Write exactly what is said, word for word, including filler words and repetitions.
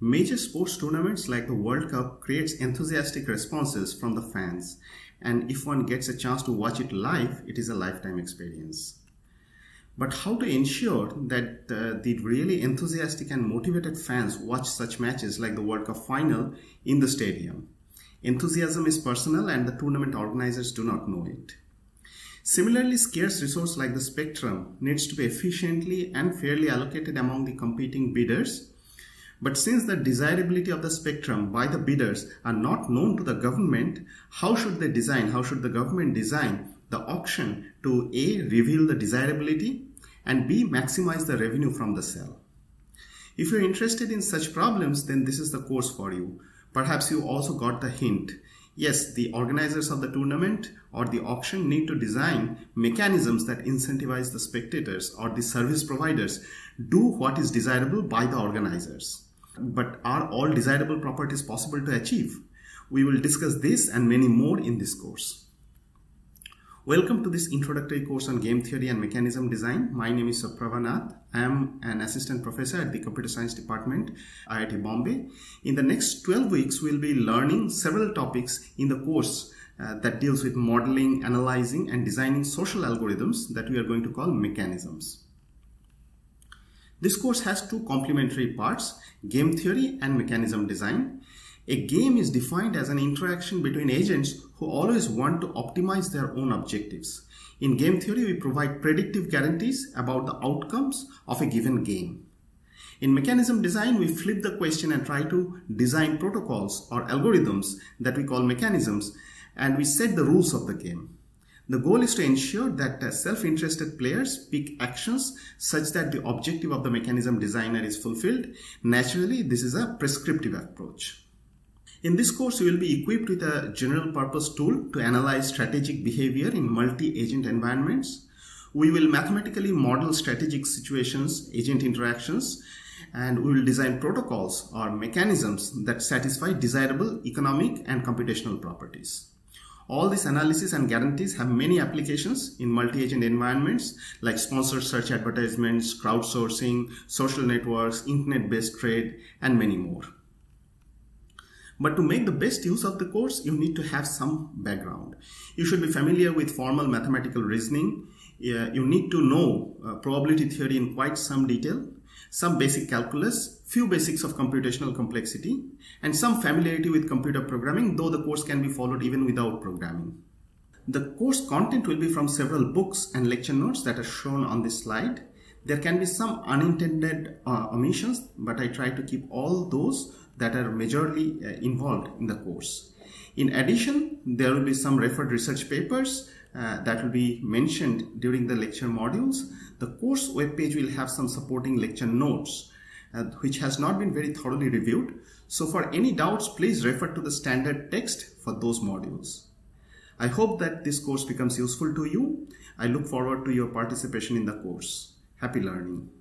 Major sports tournaments like the World Cup creates enthusiastic responses from the fans, and if one gets a chance to watch it live, it is a lifetime experience. But how to ensure that uh, the really enthusiastic and motivated fans watch such matches like the World Cup final in the stadium? Enthusiasm is personal and the tournament organizers do not know it. Similarly, scarce resource like the spectrum needs to be efficiently and fairly allocated among the competing bidders. But since the desirability of the spectrum by the bidders are not known to the government, how should they design, how should the government design the auction to A, reveal the desirability, and B, maximize the revenue from the sale? If you're interested in such problems, then this is the course for you. Perhaps you also got the hint. Yes, the organizers of the tournament or the auction need to design mechanisms that incentivize the spectators or the service providers do what is desirable by the organizers. But are all desirable properties possible to achieve? We will discuss this and many more in this course. Welcome to this introductory course on game theory and mechanism design. My name is Prabhanath. I am an assistant professor at the Computer Science Department, I I T Bombay. In the next twelve weeks, we'll be learning several topics in the course uh, that deals with modeling, analyzing, and designing social algorithms that we are going to call mechanisms. This course has two complementary parts, game theory and mechanism design. A game is defined as an interaction between agents who always want to optimize their own objectives. In game theory, we provide predictive guarantees about the outcomes of a given game. In mechanism design, we flip the question and try to design protocols or algorithms that we call mechanisms, and we set the rules of the game. The goal is to ensure that uh, self-interested players pick actions such that the objective of the mechanism designer is fulfilled. Naturally, this is a prescriptive approach. In this course, you will be equipped with a general purpose tool to analyze strategic behavior in multi-agent environments. We will mathematically model strategic situations, agent interactions, and we will design protocols or mechanisms that satisfy desirable economic and computational properties. All this analysis and guarantees have many applications in multi-agent environments like sponsored search advertisements, crowdsourcing, social networks, internet-based trade, and many more. But to make the best use of the course, you need to have some background. You should be familiar with formal mathematical reasoning. Uh, you need to know uh, probability theory in quite some detail, some basic calculus, few basics of computational complexity, and some familiarity with computer programming, though the course can be followed even without programming. The course content will be from several books and lecture notes that are shown on this slide. There can be some unintended uh, omissions, but I try to keep all those that are majorly uh, involved in the course. In addition, there will be some referred research papers uh, that will be mentioned during the lecture modules. The course webpage will have some supporting lecture notes, uh, which has not been very thoroughly reviewed. So for any doubts, please refer to the standard text for those modules. I hope that this course becomes useful to you. I look forward to your participation in the course. Happy learning.